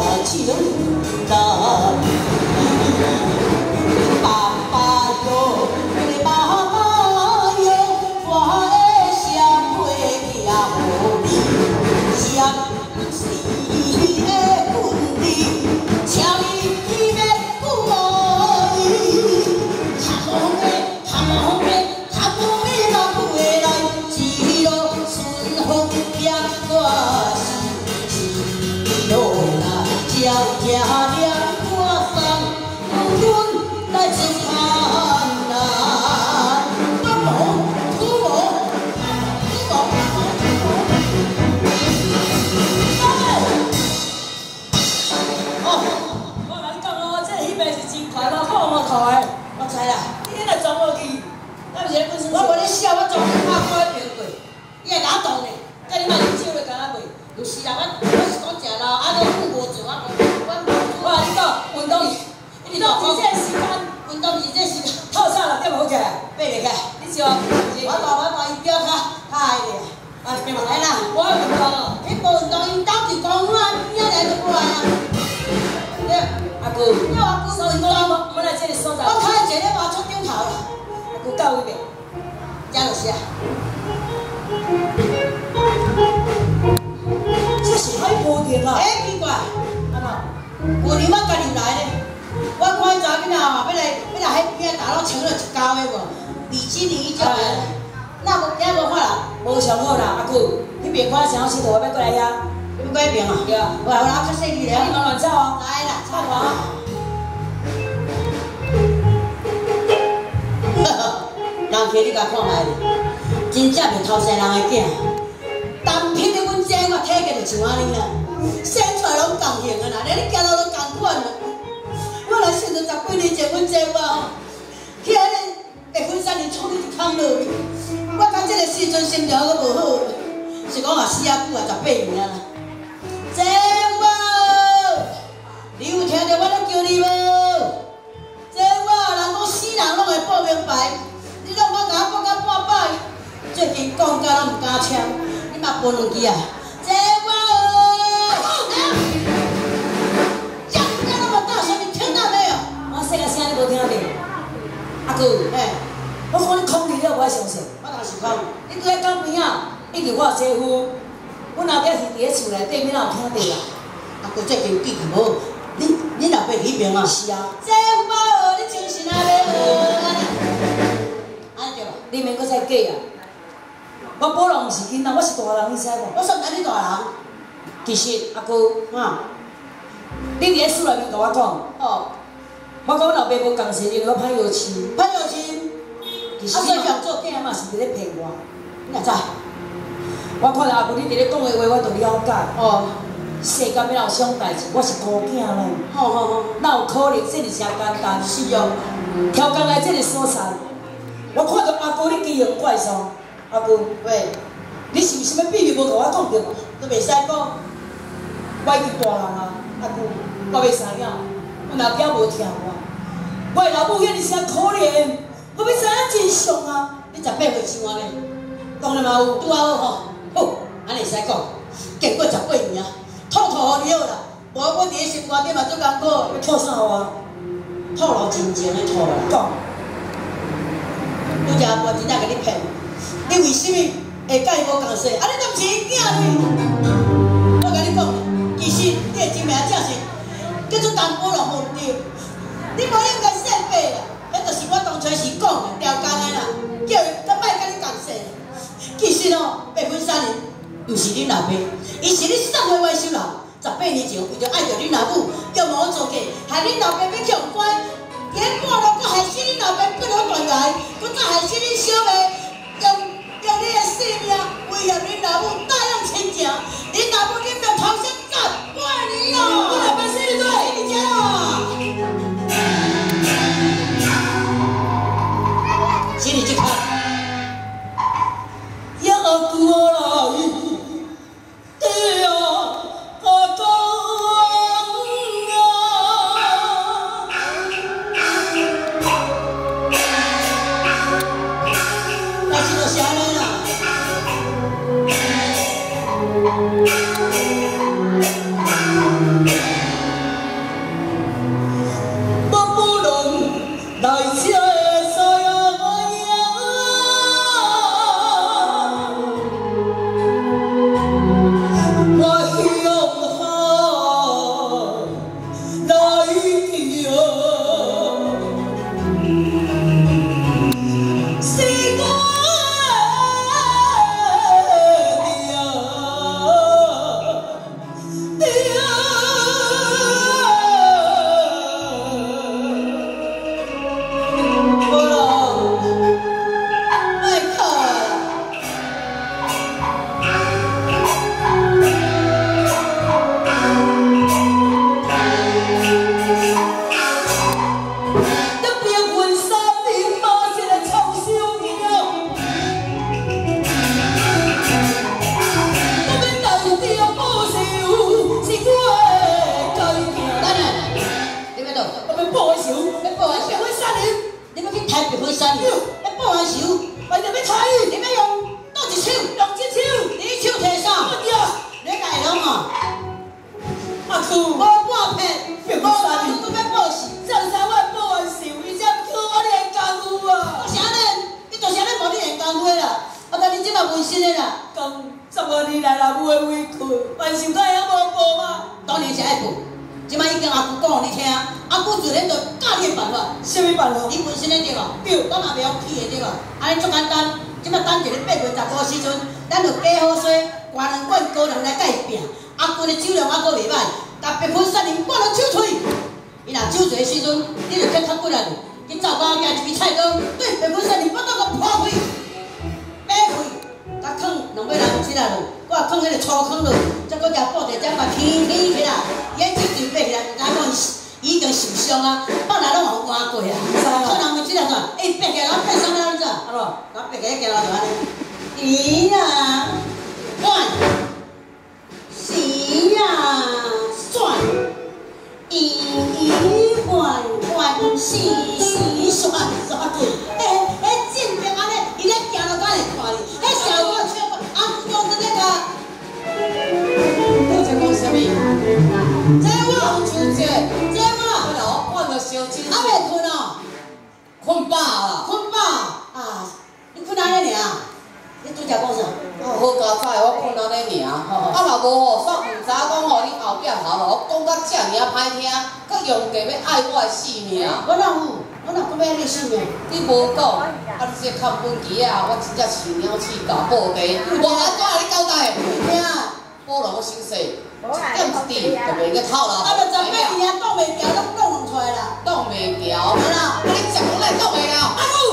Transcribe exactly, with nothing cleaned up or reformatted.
情难。爸爸哟，妈妈哟，我的社会也好你，相是的分离，请你去要顾我伊。他好的，他好的，他好的若回来，一路顺风pier我是一路来，朝朝两挂送，阮来出汉来，东吴土吴土吴。哦，我甲你讲哦，这迄边是真快乐，好无头的。我知啦，你若撞落去，敢是咧本身？我无咧笑，我撞去拍过一平过，伊会打动呢。叫你莫啉酒咧，干那袂？就是啦，我我是讲食老，啊，都富无做，我我我甲你讲，运动是，运动是这时间，运动是这时间，透早六点好起来，爬袂起来，你是哦？我大我大伊表较较爱咧，啊，来啦，我运动哦，你无运动，因兜伫公园边仔来就过来啊。对，阿姑，你阿姑所以我我来这里所在，我开坐咧外出顶头啦，阿姑到位未？加就是啊。这是海波田啊！哎，奇怪，安怎？过年我家己来咧，我看查囡仔嘛，要来要来迄边大佬穿了一高的无，比基尼迄种的，那无遐无法啦，无上好啦，阿姑，迄边看啥佚佗，我要过来遐，要过迄边啊？对啊，有啦，有啦，较细腻咧，你莫乱走哦。来啦，走我。呵呵，人客你甲看卖咧，真正袂偷生人的囝。单品的阮姐，我体格就像安尼啦，生出来拢共型啊啦，连你行路都共款啊。我来想到十几年前，阮姐我吼，去安尼下分山林厝里一空落去，我讲这个时阵心情阁无好，是讲也死啊久啊，十八年啊啦。姐我，你有听到我咧叫你无？姐我，人讲死人拢会报明白，你拢要甲我报到半摆，最近讲甲拢毋敢签。你嘛分两支啊！姐我哦，叫你那么大声，你听到没有？我细个声你无听到？阿姑，嘿，我看你空气了，我爱相信。我哪是空？你伫咧港边啊，一直我媳妇，阮后壁是伫咧厝内底，你哪有听到啦？阿姑最近记忆无，你你老爸迄边啊？是啊。姐我，你精神啊袂好？安尼对吧？你免搁再假啊！我保人毋是囡仔，我是大人，你知无？我算哪你大人？其实阿姑，哈，你伫咧厝内面甲我讲，哦，我讲我老爸无共势，因为我歹药亲，歹药亲。其实你嘛做囝嘛是伫咧骗我，你若知？我看到阿姑你伫咧讲的话，我就了解。哦，世间要有啥代志，我是孤囝咧。好好好，哪有可能？这是真简单。是哦，挑工来这个所在，我看到阿姑你奇形怪状。阿姑，喂，你是毋是要秘密无甲我讲着嘛？都袂使讲，我已经大人啊，阿姑，我袂知影，我老囝无听我，我的老母遐尔啥可怜，我要知影真相啊！你十八岁生安尼，当然嘛有拄好吼，好，安尼会使讲，经过十八年啊，吐吐互你好啦，无我伫咧心肝顶嘛足艰苦，要吐啥互我？吐露真情的吐啦，讲，拄则我真正甲你骗。你为什么会甲伊无共势？啊，你都是囝呢？我甲你讲，其实你的真名正是叫做东波浪无对，你无应该说白啦。迄就是我当初是讲的调工的啦，叫伊咱莫甲你共势。其实哦，八分三年，毋是恁老爸，伊是你送回外收人。十八年前为着爱着恁老母，叫无做嫁，害恁老爸要去用关，连半路搁害死恁老爸不能断崖，搁再害死恁小妹。用用你的性命威胁恁老母，答应亲情，恁老母恁要重新干八年哦！我老爸生你对，你听哦。心里去看，要过来，对呀，阿公啊。但是就是安尼啦。Thank you. 倒？ 我要报完仇， 要报完仇， 要杀人， 你要去台北火山，要报完仇， 我就要杀你要用倒一手， 用一手， 你手摕啥？你家拢哦， 阿舅， 无半片，无半片，都要报死。 上三万报完仇，伊才叫我练功夫啊！ 我啥呢？你就是安尼无你练功夫啦，啊，但你即马问心的啦。 讲十多年来若无的委屈，完仇敢会无报吗？ 当然是爱报。即摆已经阿舅讲互你听，阿舅自然就教你的办法。 什么办法？ 你本身的对无？ 对， 我嘛袂用气的对无？安尼足简单。即摆等一个八月十五时阵，咱就加好水，刮两罐高粱来甲伊拼。阿舅的酒量还阁袂歹，甲白粉三年灌了酒醉。伊若酒醉的时阵，你就去较骨力去灶沟行一支菜刀，对白粉三年把刀甲破开，掰开，甲放两尾人起来咯，我放迄个粗糠落，再搁夹布袋将把片片起来，眼睛就闭起来，就知讲伊已经受伤啊，放来拢有换过啊。可能问起来说，哎，闭起来，我闭啥物你知？啊咯，我闭起来行路就安尼。咦呀，换，是呀，算，一一换换，是是算算。哎哎，正平安尼，伊咧行路敢会看你？哎，小我笑我，啊，讲真那个。 你在讲什么？ 这我， 秋姐， 这我， 我老换了小金， 还袂困哦？ 困饱啦。 困饱啊？你困安尼尔？你拄则讲啥？ 啊，好佳哉，我困安尼尔。啊，若无吼，煞毋知讲吼，你后壁头咯，我讲到遮尔歹听，佮用计要爱我的性命。 我哪有？我哪搁要安尼性命？ 你无讲，啊，你这看本机啊，我真正饲鸟鼠咬布袋，我安怎甲你交代？ 咩啊？ 保留我身世，一点一滴就袂去透啦。 啊，就十八年啊，挡袂牢，拢挡出来啦。 挡袂牢， 对啦。 啊，你食讲来挡袂牢。 啊，我